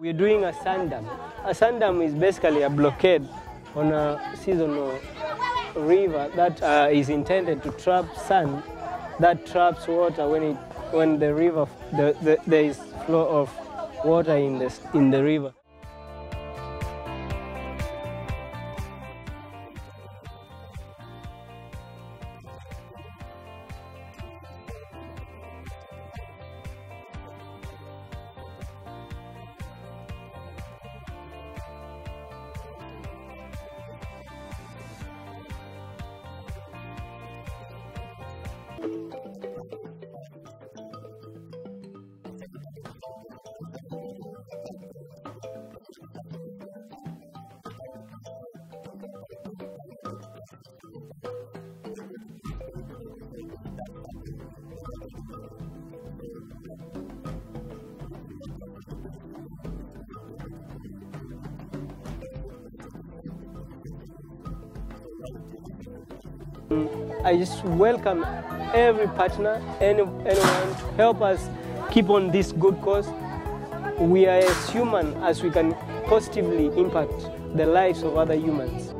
We're doing a sand dam. A sand dam is basically a blockade on a seasonal river that is intended to trap sand that traps water when the river there is flow of water in the river. I just welcome every partner, anyone to help us keep on this good cause. We are as human as we can positively impact the lives of other humans.